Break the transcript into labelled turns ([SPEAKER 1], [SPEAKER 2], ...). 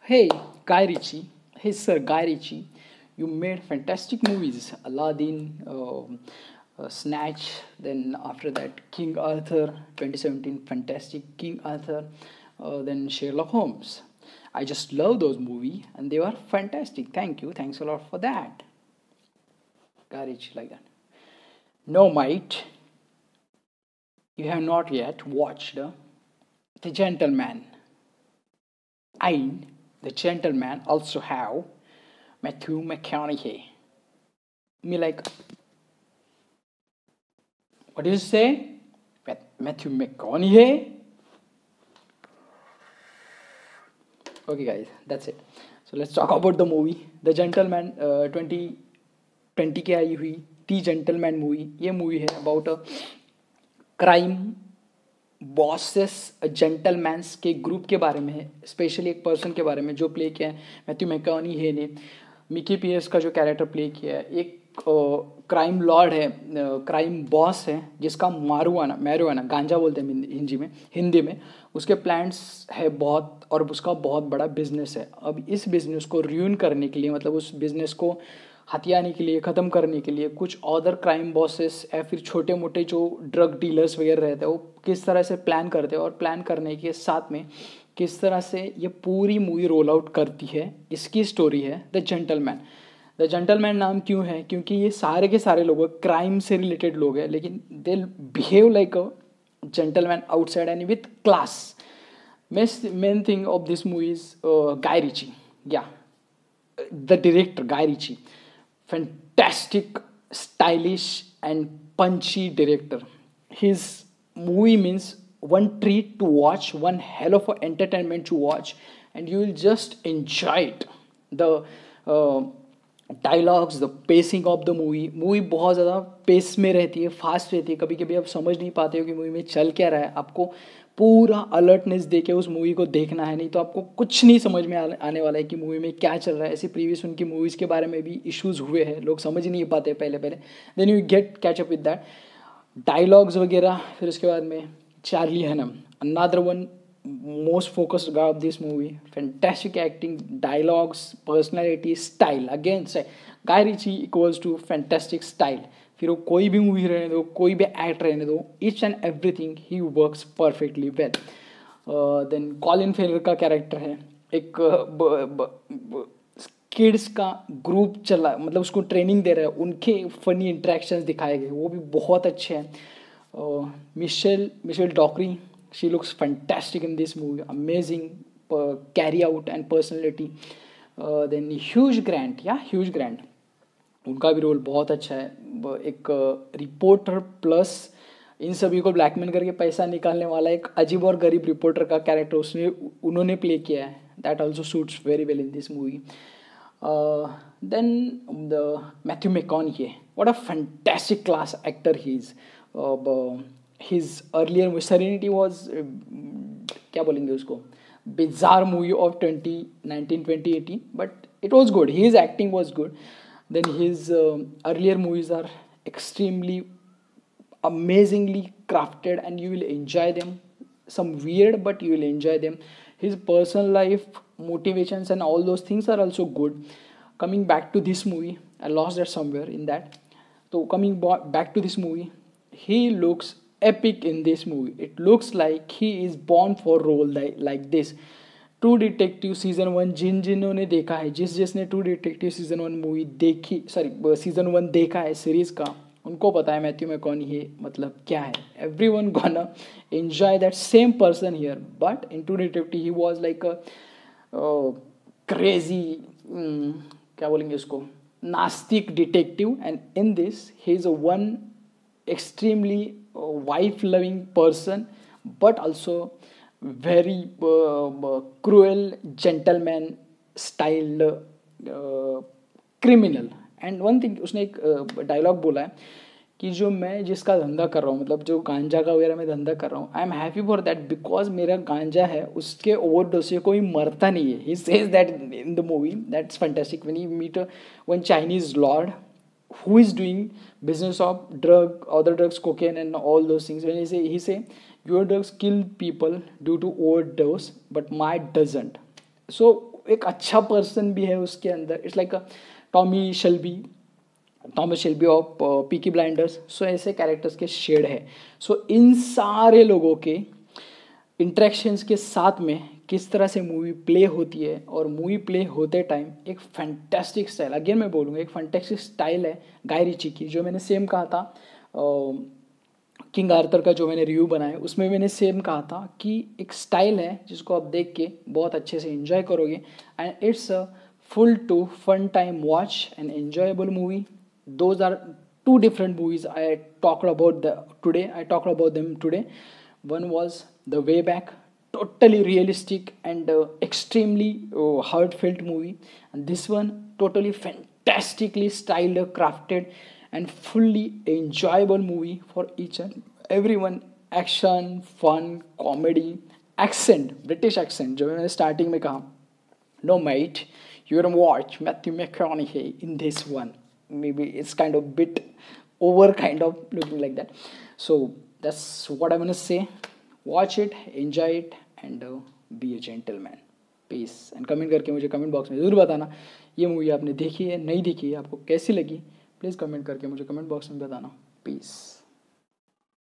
[SPEAKER 1] Hey, Guy Ritchie. Hey, Sir Guy Ritchie. You made fantastic movies. Aladdin, Snatch. Then after that, King Arthur. 2017, fantastic King Arthur. Then Sherlock Holmes. I just love those movies, and they were fantastic. Thank you. Thanks a lot for that. Guy Ritchie like that. No, mate. You have not yet watched The Gentleman. I, The Gentleman, also have Matthew McConaughey. Me like, what do you say? Matthew McConaughey? Okay, guys, that's it. So let's talk about the movie. The Gentleman 2020 के आई हुई the gentleman movie. ये मूवी है about a crime bosses gentlemen's के group के बारे में है. स्पेशली एक पर्सन के बारे में जो प्ले किया है मैथ्यू मैकॉनी ने. मिकी पियर्स का जो कैरेक्टर प्ले किया है एक क्राइम लॉर्ड है, क्राइम बॉस है जिसका मैरुआना गांजा बोलते हैं हिंदी में. उसके प्लान्स है बहुत और उसका बहुत बड़ा बिजनेस है. अब इस बिजनेस को र्यून करने के लिए, मतलब उस बिजनेस को हथियाने के लिए, ख़त्म करने के लिए कुछ अदर क्राइम बॉसेस या फिर छोटे मोटे जो ड्रग डीलर्स वगैरह रहते हैं वो किस तरह से प्लान करते हैं और प्लान करने के साथ में किस तरह से ये पूरी मूवी रोल आउट करती है. इसकी स्टोरी है द जेंटलमैन. द जेंटलमैन नाम क्यों है? क्योंकि ये सारे के सारे लोग क्राइम से रिलेटेड लोग हैं लेकिन they behave like a gentleman outside and with class. Main thing of this movie is Guy Ritchie. Yeah the director Guy Ritchie, fantastic, stylish, and punchy director. His movie means one treat to watch, one hell of a entertainment to watch, and you will just enjoy it. The dialogues, the pacing of the movie बहुत ज़्यादा pace में रहती है, fast रहती है. कभी कभी आप समझ नहीं पाते हो कि मूवी में चल क्या रहा है. आपको पूरा अलर्टनेस दे के उस मूवी को देखना है, नहीं तो आपको कुछ नहीं समझ में आने वाला है कि मूवी में क्या चल रहा है. ऐसे प्रीवियस उनकी मूवीज़ के बारे में भी इश्यूज़ हुए हैं, लोग समझ ही नहीं पाते पहले. Then you get catch up with that dialogues वगैरह. फिर उसके बाद में Charlie Hunnam, another one most focused guy of this movie. Fantastic acting, dialogues, personality, style. Again say Guy Ritchie equals to fantastic style. फिर वो कोई भी movie रहने दो, कोई भी एक्ट रहने दो, each and everything he works perfectly well. Then Colin Farrell का कैरेक्टर है एक किड्स का ग्रुप चला, मतलब उसको ट्रेनिंग दे रहा है, उनके फनी इंटरेक्शंस दिखाए गए वो भी बहुत अच्छे हैं. Michelle Dockery, she looks fantastic in this movie, amazing carry out and personality. Then Hugh Grant, उनका भी रोल बहुत अच्छा है. एक रिपोर्टर प्लस इन सभी को ब्लैकमेल करके पैसा निकालने वाला एक अजीब और गरीब रिपोर्टर का कैरेक्टर उन्होंने प्ले किया है. That also suits very well in this movie. Then the Matthew McConaughey, what a fantastic class actor he is. His earlier movie Serenity was क्या बोलेंगे उसको, bizarre movie of 2019-2018, but it was good. His acting was good. Then his earlier movies are extremely amazingly crafted and you will enjoy them. Some weird but you will enjoy them. His personal life, motivations and all those things are also good. Coming back to this movie, I lost that somewhere in that. So coming back to this movie, he looks epic in this movie. It looks like he is born for role like this. True detective season 1 जिन्होंने देखा है, जिसने true detective season 1 movie देखी, sorry season 1 देखा है series का, उनको पता है मैथ्यू मैकॉनही मतलब क्या है. Everyone gonna enjoy that same person here. But in true detective he was like a crazy, क्या बोलेंगे उसको, नास्तिक detective. And in this he is one extremely wife loving person but also very cruel gentleman styled criminal. and one thing उसने एक dialogue बोला है कि जो मैं जिसका धंधा कर रहा हूँ, मतलब जो गांजा का वगैरह मैं धंधा कर रहा हूँ, I am happy for that because मेरा गांजा है उसके ओवरडोज से कोई मरता नहीं है. He says that in the movie. That's fantastic. When you meet one Chinese lord who is doing business of other drugs, cocaine and all those things, when he say your drugs kill people due to overdose but my doesn't. So एक अच्छा person भी है उसके अंदर. It's like Thomas Shelby of Peaky Blinders. So ऐसे characters के shade है. सो इन सारे लोगों के इंटरेक्शंस के साथ में किस तरह से मूवी प्ले होती है, और मूवी प्ले होते टाइम एक फैंटास्टिक स्टाइल, अगेन मैं बोलूँगा एक फैंटास्टिक स्टाइल है गाय रिची की. जो मैंने सेम कहा था किंग आर्थर का जो मैंने रिव्यू बनाया उसमें मैंने सेम कहा था कि एक स्टाइल है जिसको आप देख के बहुत अच्छे से एंजॉय करोगे. And it's a full to fun time watch and enjoyable movie. Those are two different movies I talked about them today. One was The Way Back, totally realistic and extremely heartfelt movie, and this one totally fantastically styled, crafted and fully enjoyable movie for each and everyone. Action, fun, comedy, accent, British accent जो मैंने starting में कहा. No, mate, you don't watch Matthew McConaughey in this one. Maybe it's kind of bit over, kind of looking like that. So that's what I'm gonna say. Watch it, enjoy it, and be a gentleman. Peace. And comment करके मुझे comment box में ज़रूर बताना ये movie आपने देखी है, नहीं देखी है, आपको कैसी लगी. प्लीज़ comment करके मुझे comment box में बताना. Peace.